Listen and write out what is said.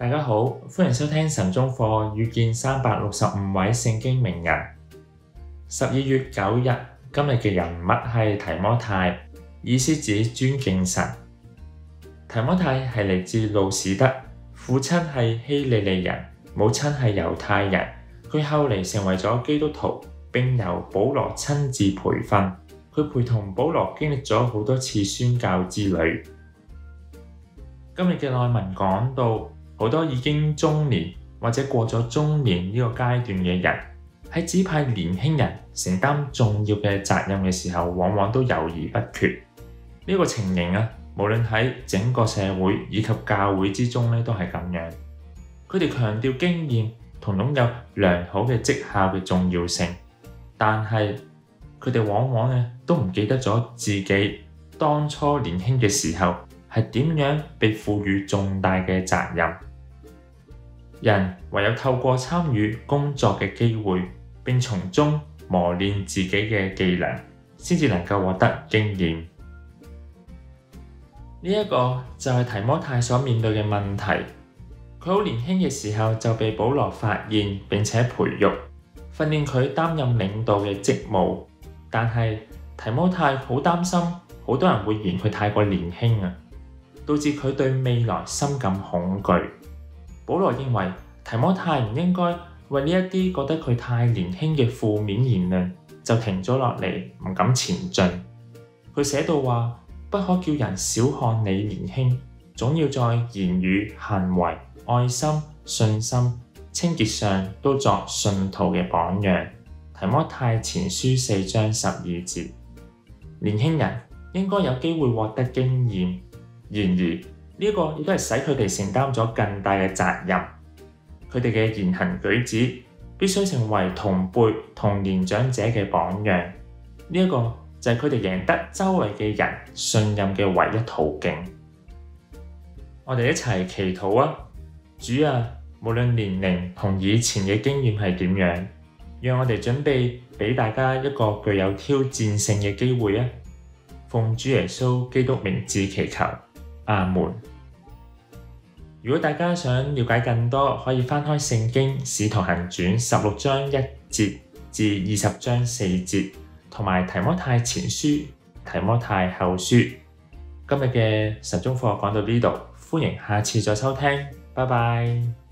大家好，歡迎收聽神中課，遇見365位聖經名人。12月9日，今日嘅人物係提摩太，意思指尊敬神。提摩太係嚟自路士德，父親係希利尼人，母親係猶太人。佢後嚟成為咗基督徒，並由保羅親自培訓。佢陪同保羅經歷咗好多次宣教之旅。今日嘅內文講到，好多已經中年或者過咗中年呢個階段嘅人，喺指派年輕人承擔重要嘅責任嘅時候，往往都猶豫不決。呢個情形無論喺整個社會以及教會之中都係咁樣。佢哋強調經驗同擁有良好嘅績效嘅重要性，但係佢哋往往都唔記得咗自己當初年輕嘅時候係點樣被賦予重大嘅責任。人唯有透過參與工作嘅機會，並從中磨練自己嘅技能，先至能夠獲得經驗。呢一個就係提摩太所面對嘅問題。佢好年輕嘅時候就被保羅發現並且培育，訓練佢擔任領導嘅職務。但係提摩太好擔心，好多人會嫌佢太過年輕導致佢對未來深感恐懼。保羅認為提摩太唔應該為呢一啲覺得佢太年輕嘅負面言論就停咗落嚟，唔敢前進。佢寫到話：不可叫人小看你年輕，總要在言語、行為、愛心、信心、清潔上都作信徒嘅榜樣。提摩太前書4章12節。年輕人應該有機會獲得經驗。然而呢個亦都係使佢哋承擔咗更大嘅責任。佢哋嘅言行舉止必須成為同輩同年長者嘅榜樣。呢一個就係佢哋贏得周圍嘅人信任嘅唯一途徑。我哋一齊祈禱啊！主啊，無論年齡同以前嘅經驗係點樣，讓我哋準備俾大家一個具有挑戰性嘅機會啊！奉主耶穌基督名字祈求。阿門。如果大家想了解更多，可以翻開聖經使徒行傳16章1節至20章4節，同埋提摩太前書、提摩太後書。今日嘅神中課講到呢度，歡迎下次再收聽，拜拜。